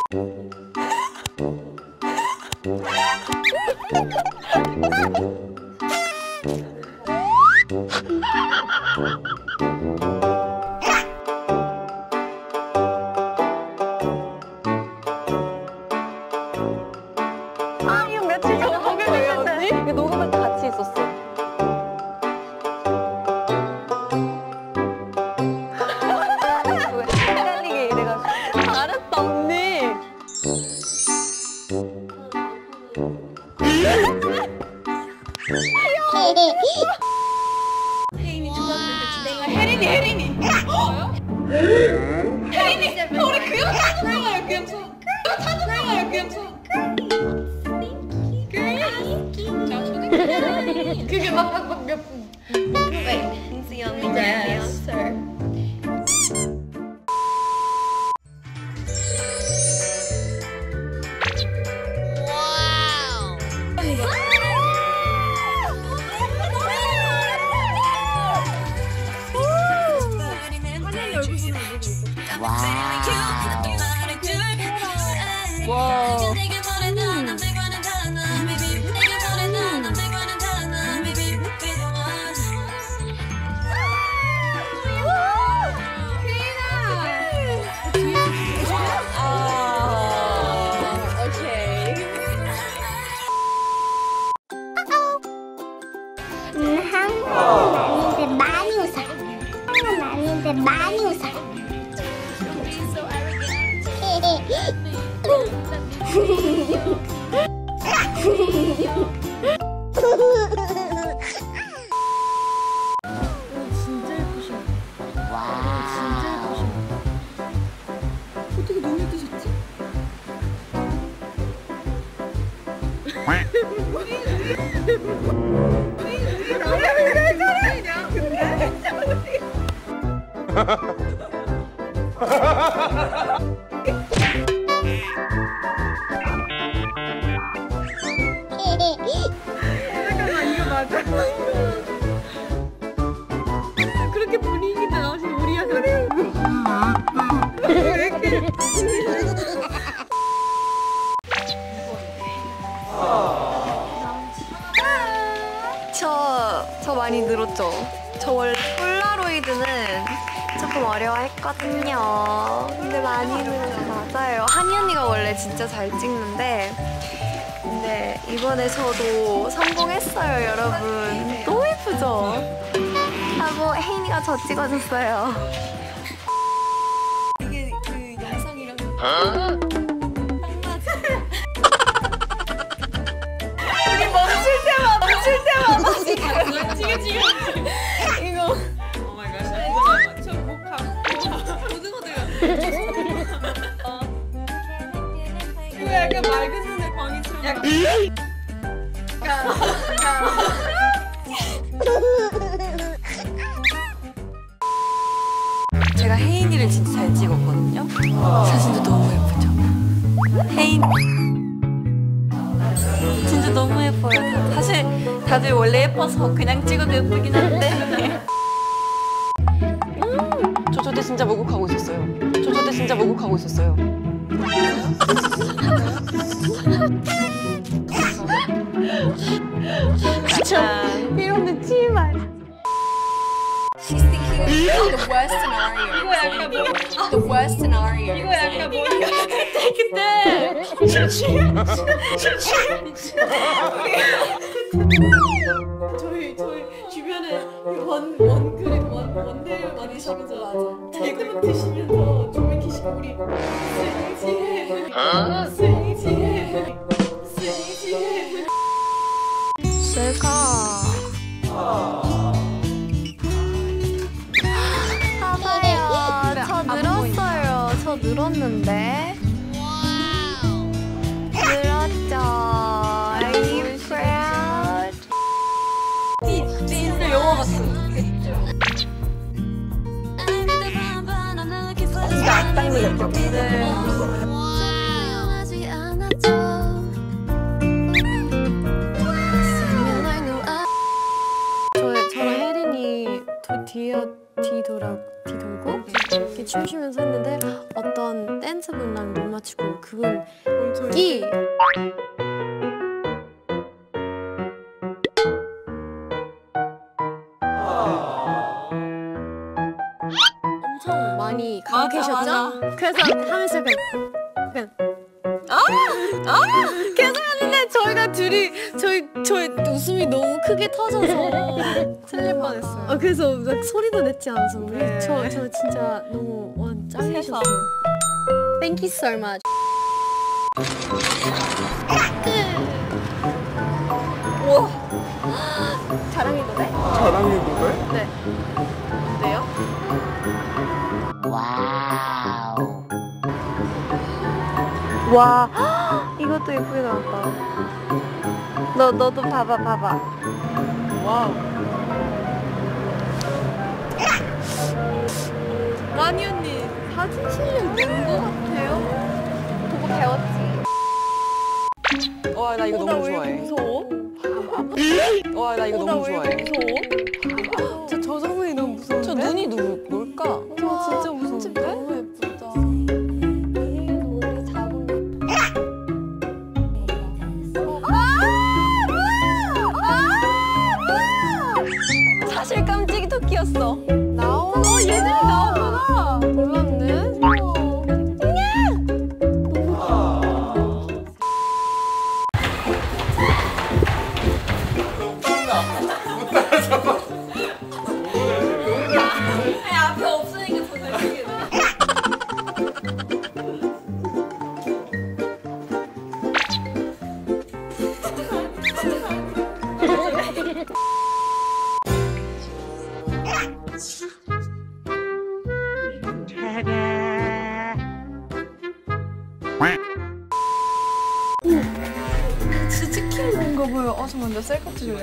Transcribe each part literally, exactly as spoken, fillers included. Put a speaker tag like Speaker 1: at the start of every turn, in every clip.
Speaker 1: 아, 이거 며칠 전에 하게 됐는데. 이거 녹음할 때 같이 있었어. 헷갈리게 이래가지고. 알았다, 언니.
Speaker 2: 혜인이 중학생 때 내가 혜린이 혜린이 뭐요? 혜린이 우리 그냥 타는 거예요. 그냥 저 그냥 타는 거예요. 그냥 저 그게 막막막몇 분. Wait, he's the only dancer.
Speaker 1: 와.
Speaker 3: 한국은 아닌데 많이 웃어. 한국은 아닌데 많이 웃어.
Speaker 2: 진짜 예쁘셔. 와. 진짜 예쁘셔. 어떻게 눈을 뜨셨지? 잠깐만, 이거 맞아? 그렇게 분위기 나오신 우리야. 그래. 왜 이렇게?
Speaker 1: 저, 저 많이 늘었죠? 저 원래 폴라로이드는 조금 어려워했거든요. 근데 많이 늘었어요. 맞아요. 한이 언니가 원래 진짜 잘 찍는데 근데 이번에 저도 성공했어요, 여러분. 너무 예쁘죠? 하고 혜인이가 저 찍어줬어요.
Speaker 2: 이게 그 영상이랑
Speaker 1: 우리 멈출 때마다 멈출 때마다
Speaker 2: 지금 지금 지금
Speaker 1: 이거
Speaker 2: 오 마이 갓. 저 목하고 고등어들 같아. 이거 약간 맑은 눈의 광희처럼. 약간
Speaker 1: 제가 혜인이를 진짜 잘 찍었거든요. 사진도 너무 예쁘죠? 혜인 진짜 너무 예뻐요. 사실 다들 원래 예뻐서 그냥 찍어도 예쁘긴 한데 음, 저 저때 진짜 목욕하고 있었어요. 저 저때 진짜 목욕하고 있었어요. 그쵸? 이런데 치마.
Speaker 2: She's thinking of the worst scenario. 이거 약간 뭐 the worst scenario. 이거 약간 뭐 그때 그때 저희 저희 주변에 원 원그림 원 원들 많이 적어줘서 개그만 드시면서 조명 켜시고 우리 스윙지해 스윙지해 스윙지해
Speaker 1: 셀카. 봐봐요. 저 늘었어요. 저 늘었는데. 늘었죠. Are you proud?
Speaker 2: 진짜 영화 같아. 진짜 악당 느꼈죠?
Speaker 1: 네. 건 난 못 맞추고 그건
Speaker 2: 엄청
Speaker 1: 이 엄청 많이 가고
Speaker 2: 맞아,
Speaker 1: 계셨죠?
Speaker 2: 맞아.
Speaker 1: 그래서 하면서 약간 약간 아! 아! 계속 하는데 저희가 둘이 저희 저희 웃음이 너무 크게 터져서
Speaker 2: 틀릴 뻔했어요.
Speaker 1: 아 그래서 막 소리도 냈지 않아서 우리
Speaker 2: 네.
Speaker 1: 저, 저 진짜 너무 와 짱이셨어요. Thank you so much. 우와 자랑해도 돼?
Speaker 2: 자랑해도 돼?
Speaker 1: 네. 어때요?
Speaker 3: 와우.
Speaker 1: 와 이것도 예쁘게 나왔다. 너 너도 봐봐 봐봐.
Speaker 2: 와우.
Speaker 1: 라니 언니 사진 실력 는거 같아요. 보고 배웠지.
Speaker 2: 와, 나 이거 너무 좋아해.
Speaker 1: 무서워?
Speaker 2: 와, 나 이거 너무 좋아해.
Speaker 1: 무서워? 저, 저 장면이 너무 무서운데?
Speaker 2: 저 눈이 누, 뭘까?
Speaker 1: 저 진짜 무서운데?
Speaker 2: 너무 예쁘다.
Speaker 1: 사실 깜찍이 토끼였어. 나오. 어 얘들이 나오구나. 몰랐네. 앞에 없으니까 더 잘생기네.
Speaker 2: 진짜 치킨 뭔가 보여. 아, 잠깐만, 나 셀카 찍을래.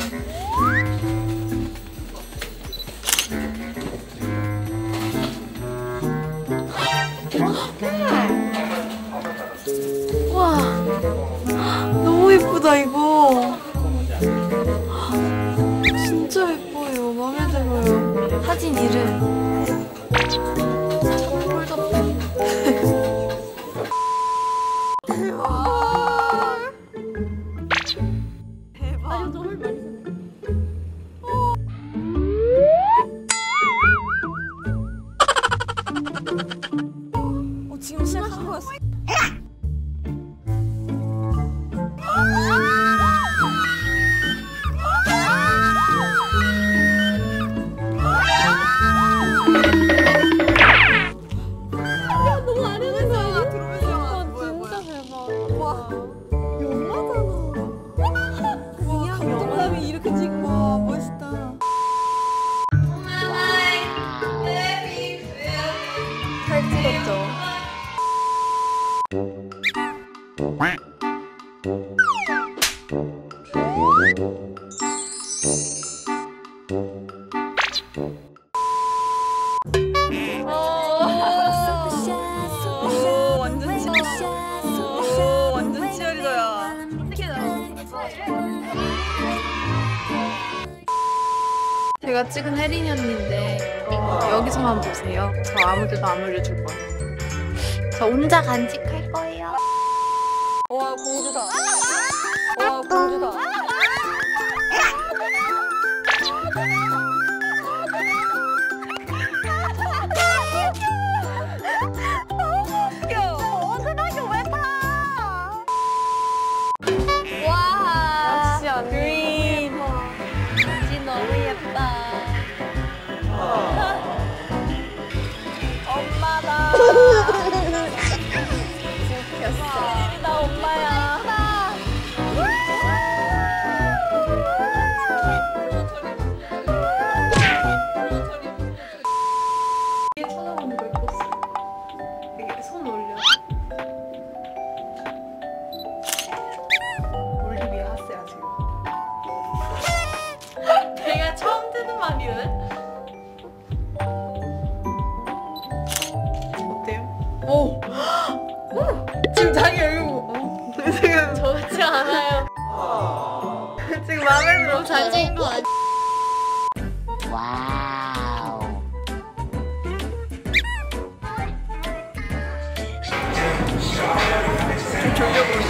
Speaker 1: 와 너무 예쁘다 이거. 진짜 예뻐요. 마음에 들어요. 사진 이름 폴더폰. 대박. 대박. 너무 많이
Speaker 2: 어, 지금 시작한 거였어.
Speaker 1: 너무 아련해서.
Speaker 2: 들어오세요.
Speaker 1: 진짜 대박. 와 영화잖아.
Speaker 2: 와, 감독님이 이렇게 찍고. 와, 멋있다.
Speaker 1: 잘 찍었죠?
Speaker 2: 오, 완전 치 오, 완전 치어리더야.
Speaker 1: 제가 찍은 혜린이 언니인데 어, 여기서만 보세요. 저 아무데도 안 올려줄 거예요. 저 혼자 간직할 거예요.
Speaker 2: 와, 공주다. 와, 공주다.
Speaker 1: 와
Speaker 2: 역시 언니.
Speaker 1: 그린 진지 너무 예뻐.
Speaker 2: 엄마다.
Speaker 1: 웃겼어. 나 엄마야. 이게 쳐다보는 걸 꿨어. 이게 손 올려. 올리비에 하세요 지금. 내가 처음 듣는 말이네. 어때요? 오. 지금 자기 얼굴 보고. 지금 좋지 않아요. 지금 마음에 들어. 잘 찍은 거 아니야?
Speaker 3: 와우.
Speaker 1: 졸려 보이네.